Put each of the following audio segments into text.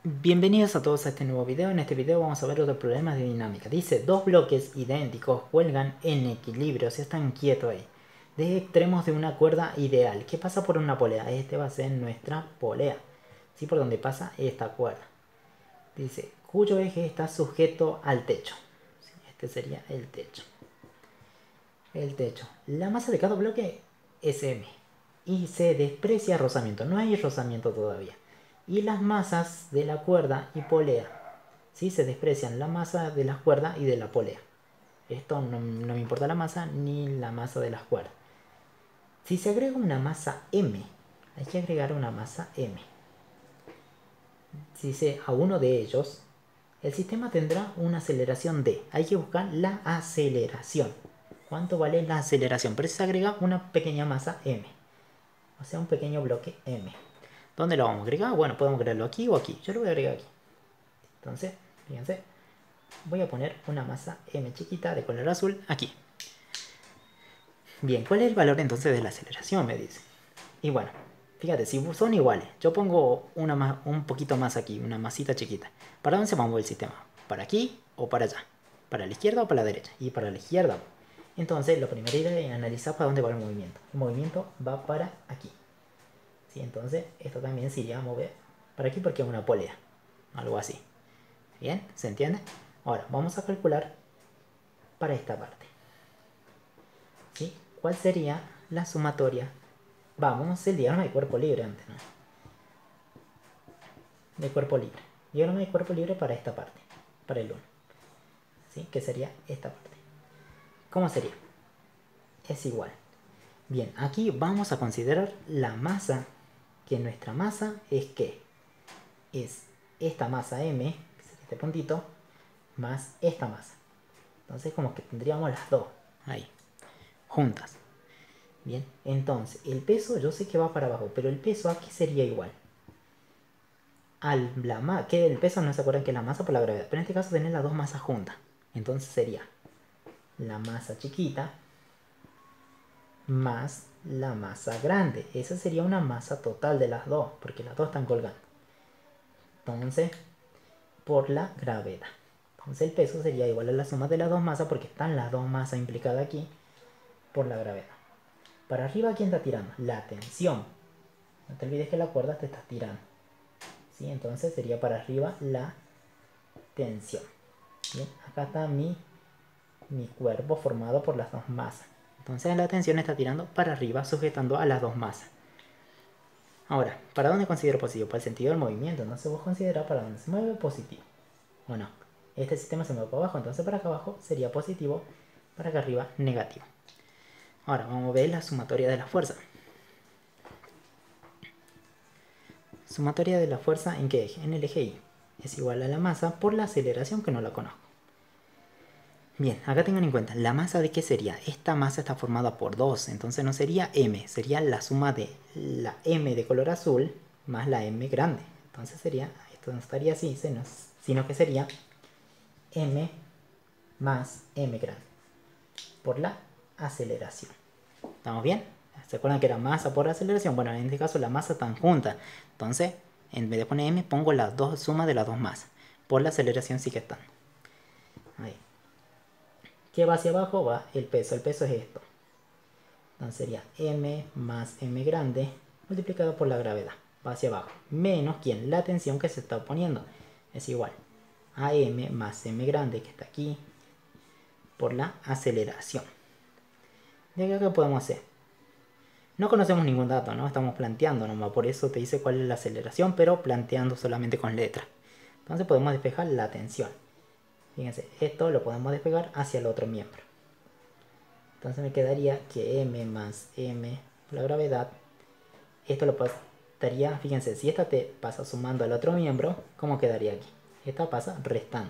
Bienvenidos a todos a este nuevo video. En este video vamos a ver otros problemas de dinámica. Dice, dos bloques idénticos cuelgan en equilibrio, o sea, están quietos ahí, de extremos de una cuerda ideal. ¿Qué pasa por una polea? Este va a ser nuestra polea, ¿sí? Por donde pasa esta cuerda. Dice, cuyo eje está sujeto al techo. ¿Sí? Este sería el techo. El techo. La masa de cada bloque es M. Y se desprecia rozamiento. No hay rozamiento todavía. Y las masas de la cuerda y polea, ¿sí? Se desprecian la masa de las cuerdas y de la polea. Esto no me importa la masa ni la masa de las cuerdas. Si se agrega una masa M, hay que agregar una masa M. Si se a uno de ellos, el sistema tendrá una aceleración D. Hay que buscar la aceleración. ¿Cuánto vale la aceleración? Pero se agrega una pequeña masa M. O sea, un pequeño bloque M. ¿Dónde lo vamos a agregar? Bueno, podemos agregarlo aquí o aquí. Yo lo voy a agregar aquí. Entonces, fíjense, voy a poner una masa M chiquita de color azul aquí. Bien, ¿cuál es el valor entonces de la aceleración? Me dice. Y bueno, fíjate, si son iguales, yo pongo un poquito más aquí, una masita chiquita. ¿Para dónde se va a mover el sistema? ¿Para aquí o para allá? ¿Para la izquierda o para la derecha? Y para la izquierda. Entonces, lo primero es analizar para dónde va el movimiento. El movimiento va para aquí. ¿Sí? Entonces, esto también se iría a mover para aquí porque es una polea. Algo así. ¿Bien? ¿Se entiende? Ahora, vamos a calcular para esta parte. ¿Sí? ¿Cuál sería la sumatoria? Vamos a hacer el diagrama de cuerpo libre antes, ¿no? De cuerpo libre. Diagrama de cuerpo libre para esta parte. Para el 1. ¿Sí? Que sería esta parte. ¿Cómo sería? Es igual. Bien, aquí vamos a considerar la masa. Que nuestra masa es ¿qué? Es esta masa M, que sería este puntito, más esta masa. Entonces como que tendríamos las dos ahí, juntas. Bien, entonces el peso yo sé que va para abajo, pero el peso aquí sería igual. Que el peso no se acuerdan que es la masa por la gravedad, pero en este caso tener las dos masas juntas. Entonces sería la masa chiquita más la masa grande. Esa sería una masa total de las dos, porque las dos están colgando. Entonces, por la gravedad. Entonces el peso sería igual a la suma de las dos masas, porque están las dos masas implicadas aquí por la gravedad. Para arriba, ¿quién está tirando? La tensión. No te olvides que la cuerda te está tirando. ¿Sí? Entonces sería para arriba la tensión. Bien, acá está mi cuerpo formado por las dos masas. Entonces la tensión está tirando para arriba, sujetando a las dos masas. Ahora, ¿para dónde considero positivo? Para el sentido del movimiento. Entonces vos considerás para dónde se mueve positivo. ¿O no? Este sistema se mueve para abajo, entonces para acá abajo sería positivo, para acá arriba negativo. Ahora vamos a ver la sumatoria de la fuerza. Sumatoria de la fuerza, ¿en qué eje? En el eje Y. Es igual a la masa por la aceleración, que no la conozco. Bien, acá tengan en cuenta, ¿la masa de qué sería? Esta masa está formada por 2, entonces no sería M, sería la suma de la M de color azul más la M grande. Entonces sería, esto no estaría así, sino que sería M más M grande por la aceleración. ¿Estamos bien? ¿Se acuerdan que era masa por aceleración? Bueno, en este caso la masa están juntas. Entonces, en vez de poner M, pongo las dos sumas de las dos masas. Por la aceleración sí que están. Ahí. ¿Qué va hacia abajo? Va el peso. El peso es esto. Entonces sería M más M grande multiplicado por la gravedad. Va hacia abajo. Menos, ¿quién? La tensión que se está oponiendo. Es igual a M más M grande, que está aquí, por la aceleración. ¿De qué podemos hacer? No conocemos ningún dato, ¿no? Estamos planteando nomás, por eso te dice cuál es la aceleración, pero planteando solamente con letras. Entonces podemos despejar la tensión. Fíjense, esto lo podemos despegar hacia el otro miembro. Entonces me quedaría que M más M por la gravedad. Esto lo pasaría, fíjense, si esta te pasa sumando al otro miembro, ¿cómo quedaría aquí? Esta pasa restando.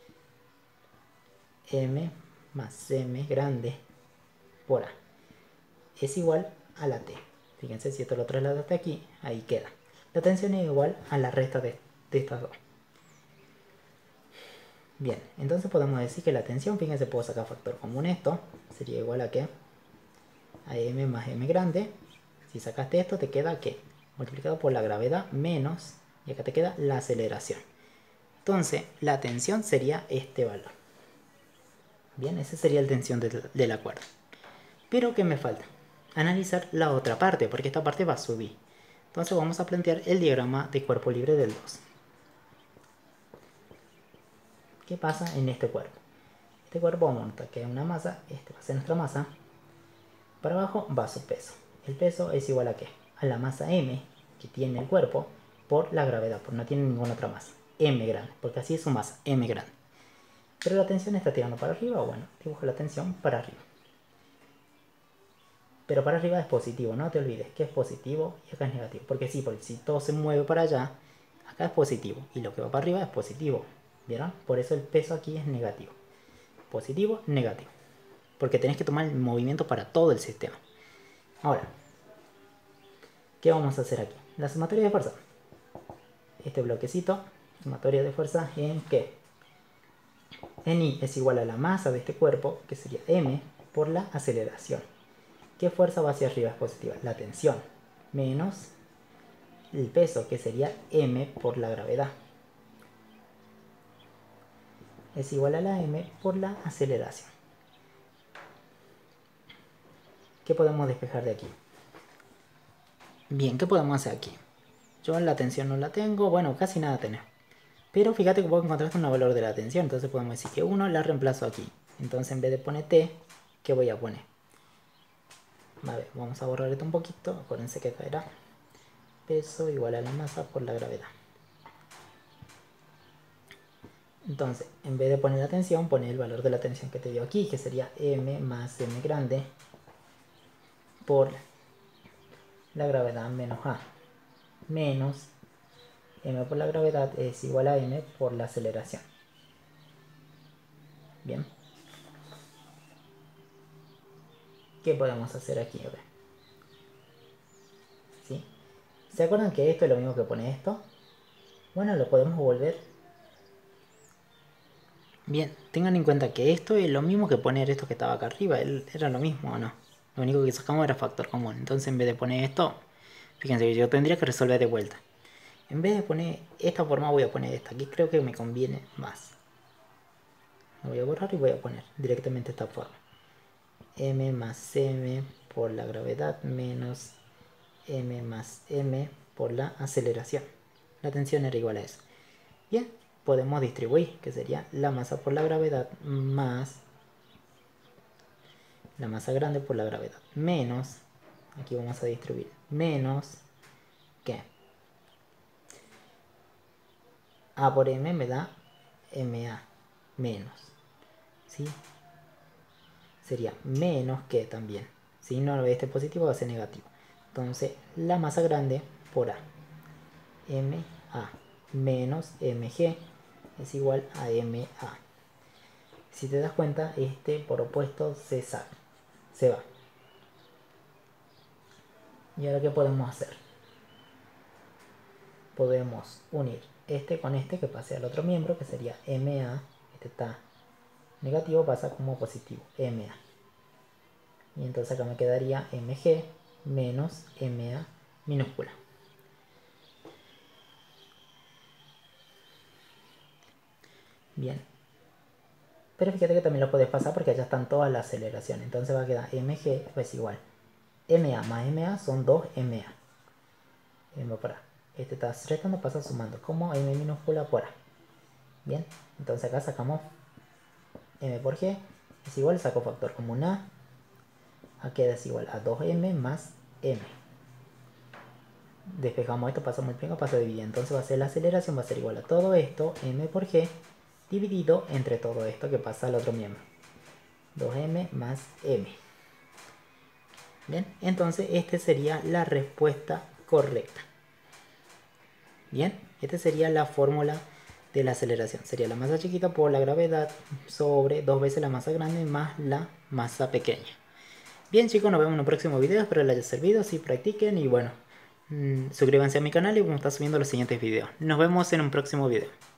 M más M grande por A es igual a la T. Fíjense, si esto lo traslado hasta aquí, ahí queda. La tensión es igual a la resta de estas dos. Bien, entonces podemos decir que la tensión, fíjense, puedo sacar factor común esto, sería igual a ¿qué? A M más M grande. Si sacaste esto, te queda ¿qué? Multiplicado por la gravedad menos Y acá te queda la aceleración. Entonces, la tensión sería este valor. Bien, ese sería la tensión de la cuerda. Pero, ¿qué me falta? Analizar la otra parte, porque esta parte va a subir. Entonces vamos a plantear el diagrama de cuerpo libre del 2. ¿Qué pasa en este cuerpo? Este cuerpo vamos a notar que hay una masa, este va a ser nuestra masa. Para abajo va su peso. El peso es igual a ¿qué? A la masa m que tiene el cuerpo por la gravedad, porque no tiene ninguna otra masa. M grande, porque así es su masa, m grande. Pero la tensión está tirando para arriba, bueno, dibujo la tensión para arriba. Pero para arriba es positivo, no te olvides que es positivo y acá es negativo. Porque sí, porque si todo se mueve para allá, acá es positivo y lo que va para arriba es positivo. ¿Vieron? Por eso el peso aquí es negativo. Positivo, negativo. Porque tenés que tomar el movimiento para todo el sistema. Ahora, ¿qué vamos a hacer aquí? La sumatoria de fuerza. Este bloquecito, sumatoria de fuerza en ¿qué? En I es igual a la masa de este cuerpo, que sería M, por la aceleración. ¿Qué fuerza va hacia arriba es positiva? La tensión, menos el peso, que sería M por la gravedad. Es igual a la M por la aceleración. ¿Qué podemos despejar de aquí? Bien, ¿qué podemos hacer aquí? Yo la tensión no la tengo, bueno, casi nada tenemos. Pero fíjate que puedo encontrar un valor de la tensión, entonces podemos decir que 1 la reemplazo aquí. Entonces en vez de poner T, ¿qué voy a poner? A ver, vamos a borrar esto un poquito, acuérdense que acá era peso igual a la masa por la gravedad. Entonces, en vez de poner la tensión, pone el valor de la tensión que te dio aquí, que sería M más M grande por la gravedad menos A. Menos M por la gravedad es igual a M por la aceleración. Bien. ¿Qué podemos hacer aquí? A ver. ¿Sí? ¿Se acuerdan que esto es lo mismo que pone esto? Bueno, lo podemos volver. Bien, tengan en cuenta que esto es lo mismo que poner esto que estaba acá arriba. Era lo mismo, ¿o no? Lo único que sacamos era factor común. Entonces en vez de poner esto, fíjense que yo tendría que resolver de vuelta. En vez de poner esta forma voy a poner esta. Aquí creo que me conviene más. Lo voy a borrar y voy a poner directamente esta forma. M más M por la gravedad menos M más M por la aceleración. La tensión era igual a eso. Bien, podemos distribuir, que sería la masa por la gravedad más la masa grande por la gravedad menos, aquí vamos a distribuir, menos, ¿qué? A por M me da MA, menos, ¿sí? Sería menos que también, si no este positivo va a ser negativo. Entonces, la masa grande por A, MA, menos MG es igual a MA. Si te das cuenta, este por opuesto se saca, se va. ¿Y ahora qué podemos hacer? Podemos unir este con este que pase al otro miembro, que sería MA. Este está negativo, pasa como positivo, MA. Y entonces acá me quedaría MG menos MA minúscula. Bien. Pero fíjate que también lo puedes pasar porque allá están todas las aceleraciones. Entonces va a quedar MG pues igual. MA más MA son 2MA. M por A. Este está restando, pasa sumando como M minúscula por A. Bien. Entonces acá sacamos M por G es igual, saco factor común A. A queda es igual a 2M más M. Despejamos esto, pasa multiplicando, pasa dividido. Entonces va a ser la aceleración, va a ser igual a todo esto, M por G, dividido entre todo esto que pasa al otro miembro. 2M más M. Bien, entonces esta sería la respuesta correcta. Bien, esta sería la fórmula de la aceleración. Sería la masa chiquita por la gravedad sobre 2 veces la masa grande más la masa pequeña. Bien chicos, nos vemos en un próximo video, espero les haya servido, si practiquen y bueno, suscríbanse a mi canal y vamos a estar subiendo los siguientes videos. Nos vemos en un próximo video.